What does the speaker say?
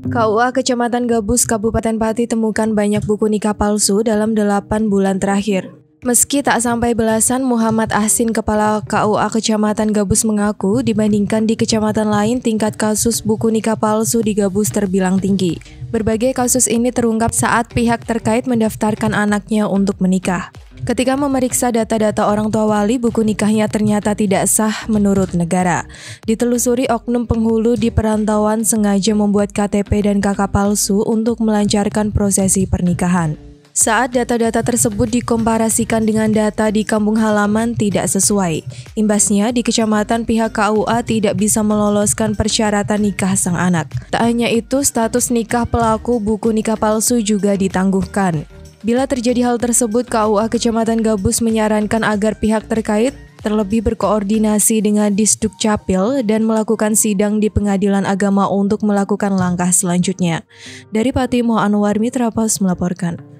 KUA Kecamatan Gabus, Kabupaten Pati temukan banyak buku nikah palsu dalam 8 bulan terakhir. Meski tak sampai belasan, Muhammad Ahsin, Kepala KUA Kecamatan Gabus mengaku dibandingkan di kecamatan lain, tingkat kasus buku nikah palsu di Gabus terbilang tinggi. Berbagai kasus ini terungkap saat pihak terkait mendaftarkan anaknya untuk menikah. Ketika memeriksa data-data orang tua wali, buku nikahnya ternyata tidak sah menurut negara. Ditelusuri, oknum penghulu di perantauan sengaja membuat KTP dan KK palsu untuk melancarkan prosesi pernikahan. Saat data-data tersebut dikomparasikan dengan data di kampung halaman tidak sesuai. Imbasnya, di kecamatan pihak KUA tidak bisa meloloskan persyaratan nikah sang anak. Tak hanya itu, status nikah pelaku buku nikah palsu juga ditangguhkan. Bila terjadi hal tersebut, KUA Kecamatan Gabus menyarankan agar pihak terkait terlebih berkoordinasi dengan Disduk Capil dan melakukan sidang di Pengadilan Agama untuk melakukan langkah selanjutnya. Dari Pati, Moh Anwar, Mitra Pos melaporkan.